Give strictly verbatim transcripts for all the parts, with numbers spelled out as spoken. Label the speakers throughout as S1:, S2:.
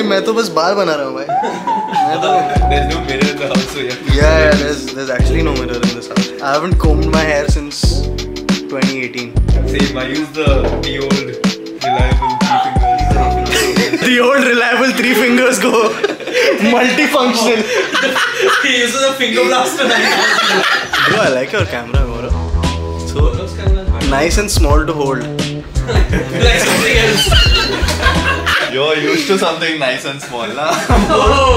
S1: मैं तो बस बार बना रहा हूँ भाई. मैं तो.
S2: There's no mirror in the house, so yeah.
S1: Yeah, yeah. There's there's actually no mirror in this house. I haven't combed my hair since twenty eighteen.
S2: Same. I use the the old reliable three fingers.
S1: The old reliable three fingers go multifunctional.
S3: He uses a finger blaster.
S1: Bro, I like your camera, bro. So nice and small to hold.
S3: Like something else.
S2: You're used to something nice and small, na?
S3: Oh.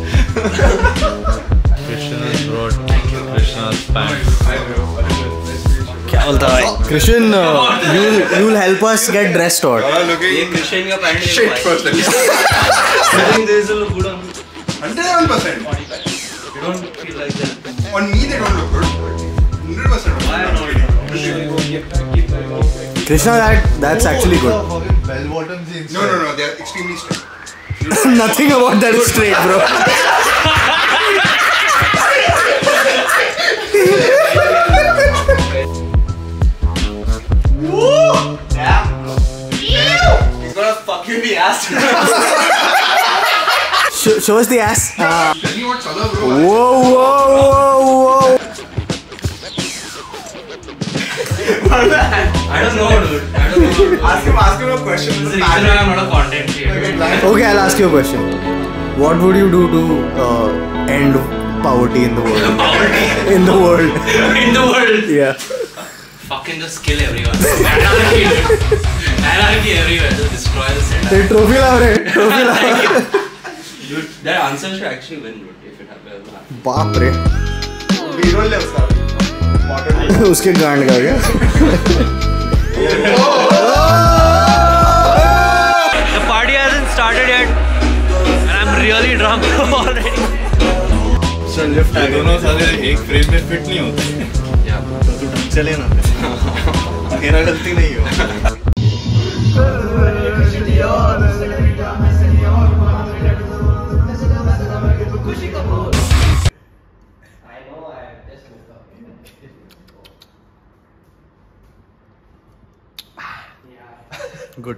S2: Krishna's brought Krishna's pants.
S1: क्या बोलता है? Krishan, uh, you'll you'll help us get dressed or?
S2: Oh, look at
S3: ये Christian का pant
S2: shit first.
S3: I think this will look good on you.
S4: Hundred percent.
S3: You don't feel like that.
S4: On me they don't look good. Hundred percent.
S3: Why not?
S1: Krishna, that that's actually good.
S2: Bell bottoms inside.
S4: No, no, no. They are extremely straight.
S1: Nothing about that is straight, bro.
S3: Woo! Damn. He's gonna fuck you in the ass.
S1: Show, show us the ass. Uh,
S4: Tell me what color, bro.
S1: whoa, whoa, whoa, whoa.
S3: I don't know, dude. I don't know.
S4: Ask him, ask him a question.
S3: This is the reason why I'm not a content creator.
S1: Okay, I'll ask you a question. What would you do to uh, end poverty in the world?
S3: Poverty
S1: In the world.
S3: in the world.
S1: Yeah.
S3: Fucking just kill everyone. Anarchy, dude. Anarchy everywhere. Just destroy the center.
S1: The trophy lover. Trophy lover.
S3: Dude, that answer should actually win, dude, if it happens.
S1: बाप रे.
S4: B-roll ले उसका.
S1: उसके गांड का क्या?
S3: The party hasn't started yet, and I'm really drunk already.
S1: चल lift आ
S2: ये दोनों साले एक फ्रेम में फिट नहीं होते.
S3: Yeah.
S1: तो तू ढंग से लेना. मेरा गलती नहीं हो. Good.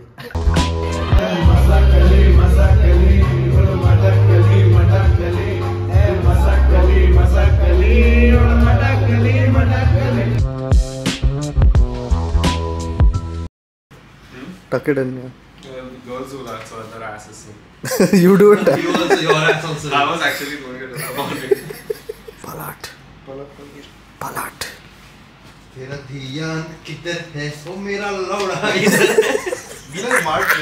S1: Tuck it in. Yeah.
S4: Girls do that, so their ass is so.
S1: You do it.
S3: You also, your ass also.
S4: I was actually going to do that.
S1: Palat. Palat.
S2: तेरा ध्यान किधर है? वो मेरा लौड़ा
S4: Be like Mark.